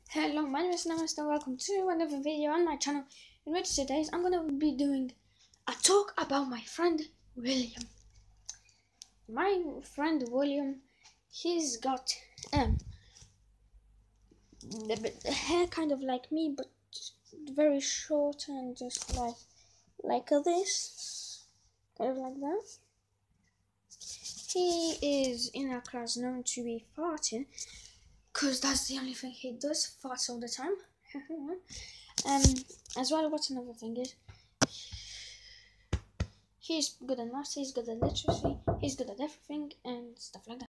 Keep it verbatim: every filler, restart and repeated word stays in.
Hello, my name is Namaste and welcome to another video on my channel, in which today I'm going to be doing a talk about my friend William. My friend William, he's got um the, the hair kind of like me, but very short and just like like this, kind of like that. He is in our class known to be farting, because that's the only thing he does, farts all the time. um, as well, what's another thing is, he's good at maths, he's good at literacy, he's good at everything, and stuff like that.